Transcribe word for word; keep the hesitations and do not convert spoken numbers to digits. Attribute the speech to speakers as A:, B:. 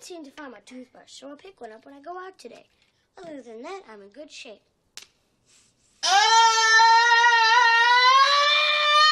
A: can't seem to find my toothbrush, so I'll pick one up when I go out today. Other than that, I'm in good shape.
B: Oh!